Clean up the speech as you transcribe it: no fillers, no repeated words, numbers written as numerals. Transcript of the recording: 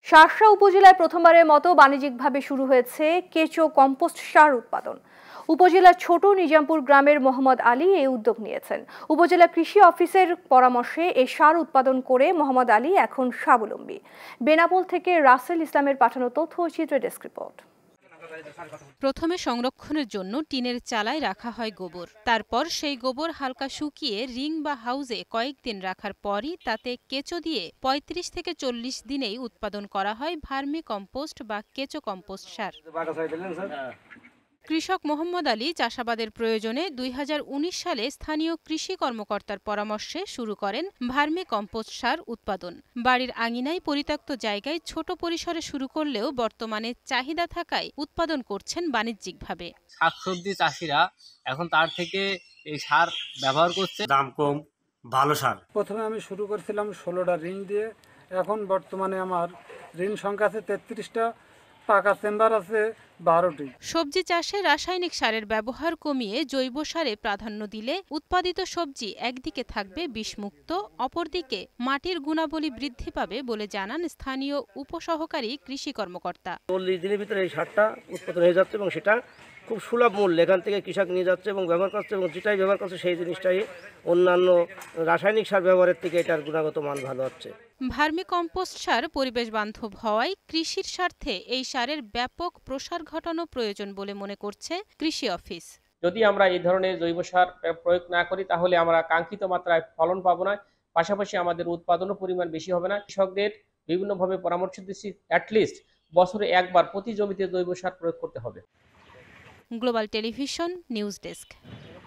শার্শা উপজেলায় প্রথমবারের মতো বাণিজ্যিকভাবে শুরু হয়েছে কেঁচো কম্পোস্ট সার উৎপাদন। উপজেলার ছোট নিজামপুর গ্রামের মোহাম্মদ আলী এই উদ্যোগ নিয়েছেন। উপজেলা কৃষি অফিসের পরামর্শে এই সার উৎপাদন করে মোহাম্মদ আলী এখন স্বাবলম্বী। বেনাপোল থেকে রাসেল ইসলামের পাঠানো তথ্য ও চিত্র ডেস্ক রিপোর্ট। প্রথমে সংরক্ষণের জন্য টিনের চালায় রাখা হয় গোবর। তারপর সেই গোবর হালকা শুকিয়ে রিং বা হাউজে কয়েকদিন রাখার পরই তাতে কেঁচো দিয়ে ৩৫ থেকে ৪০ দিনেই উৎপাদন করা হয় ভার্মি কম্পোস্ট বা কেঁচো কম্পোস্ট সার। কৃষক মোহাম্মদ আলী চাষাবাদের প্রয়োজনে ২০১৯ সালে স্থানীয় কৃষি কর্মকর্তার পরামর্শে শুরু করেন ভার্মি কম্পোস্ট সার উৎপাদন। বাড়ির আঙিনায় পরিত্যক্ত জায়গায় ছোট পরিসরে শুরু করলেও বর্তমানে চাহিদা থাকায় উৎপাদন করছেন বাণিজ্যিকভাবে। শাকসবজি চাষিরা এখন তার থেকে এই সার ব্যবহার করছে, দাম কম, ভালো সার। প্রথমে আমি শুরু করেছিলাম ১৬টা ঋণ দিয়ে, এখন বর্তমানে আমার ঋণ সংখ্যা আছে ৩৩টা, পাকা চেম্বার আছে ১২টি। সবজি চাষে রাসায়নিক সারের ব্যবহার কমিয়ে জৈব সারে প্রাধান্য দিলে উৎপাদিত সবজি একদিকে থাকবে বিষমুক্ত, অপরদিকে মাটির গুণাবলী বৃদ্ধি পাবে বলে জানান স্থানীয় উপসহকারী কৃষি কর্মকর্তা। ৪০ দিনের ভিতরে এই সারটা উৎপাদন হয়ে যাচ্ছে এবং সেটা খুব সুলভ মূল্যে এখান থেকে কৃষক নিয়ে যাচ্ছে এবং ব্যবহার করছে, এবং যেটাই ব্যবহার করছে সেই জিনিসটাই অন্যান্য রাসায়নিক সার ব্যবহারের থেকে এটার গুণগত মান ভালো হচ্ছে। ভার্মি কম্পোস্ট সার পরিবেশ বান্ধব হওয়ায় কৃষির স্বার্থে এই সারের ব্যাপক প্রসার ঘটানো প্রয়োজন বলে মনে করছে কৃষি অফিস। যদি আমরা এই ধরনের জৈব সার প্রয়োগ না করি তাহলে আমরা কাঙ্ক্ষিত মাত্রায় ফলন পাবো না, পাশাপাশি আমাদের উৎপাদনও পরিমাণ বেশি হবে না। কৃষকদের বিভিন্নভাবে পরামর্শ দিচ্ছি, অ্যাটলিস্ট বছরে একবার প্রতি জমিতে জৈব সার প্রয়োগ করতে হবে। Global television news desk.